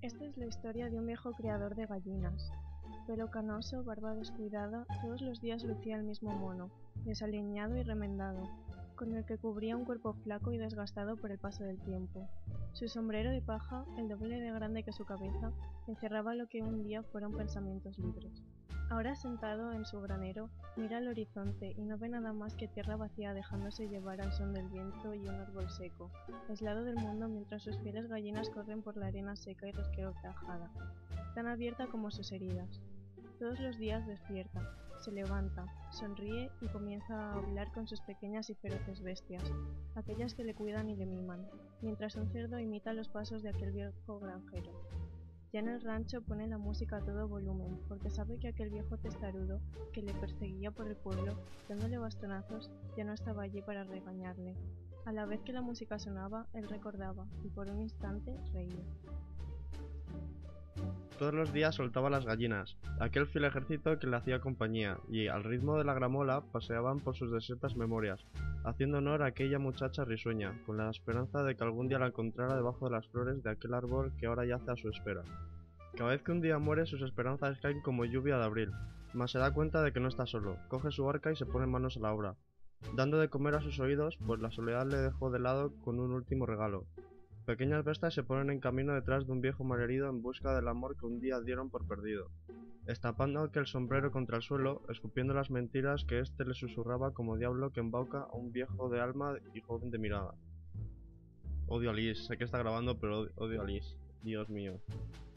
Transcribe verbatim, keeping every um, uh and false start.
Esta es la historia de un viejo criador de gallinas. Pelo canoso, barba descuidada, todos los días lucía el mismo mono, desaliñado y remendado, con el que cubría un cuerpo flaco y desgastado por el paso del tiempo. Su sombrero de paja, el doble de grande que su cabeza, encerraba lo que un día fueron pensamientos libres. Ahora sentado en su granero, mira al horizonte y no ve nada más que tierra vacía dejándose llevar al son del viento y un árbol seco, aislado del mundo mientras sus fieles gallinas corren por la arena seca y resquebrajada, tan abierta como sus heridas. Todos los días despierta, se levanta, sonríe y comienza a hablar con sus pequeñas y feroces bestias, aquellas que le cuidan y le miman, mientras un cerdo imita los pasos de aquel viejo granjero. Ya en el rancho pone la música a todo volumen, porque sabe que aquel viejo testarudo que le perseguía por el pueblo, dándole bastonazos, ya no estaba allí para regañarle. A la vez que la música sonaba, él recordaba, y por un instante reía. Todos los días soltaba las gallinas, aquel fiel ejército que le hacía compañía, y al ritmo de la gramola paseaban por sus desiertas memorias, haciendo honor a aquella muchacha risueña, con la esperanza de que algún día la encontrara debajo de las flores de aquel árbol que ahora yace a su espera. Cada vez que un día muere, sus esperanzas caen como lluvia de abril, mas se da cuenta de que no está solo, coge su arca y se pone manos a la obra, dando de comer a sus oídos, pues la soledad le dejó de lado con un último regalo. Pequeñas bestias se ponen en camino detrás de un viejo malherido en busca del amor que un día dieron por perdido, estampando aquel sombrero contra el suelo, escupiendo las mentiras que éste le susurraba como diablo que embauca a un viejo de alma y joven de mirada. Odio a Liz, sé que está grabando, pero odio a Liz, Dios mío.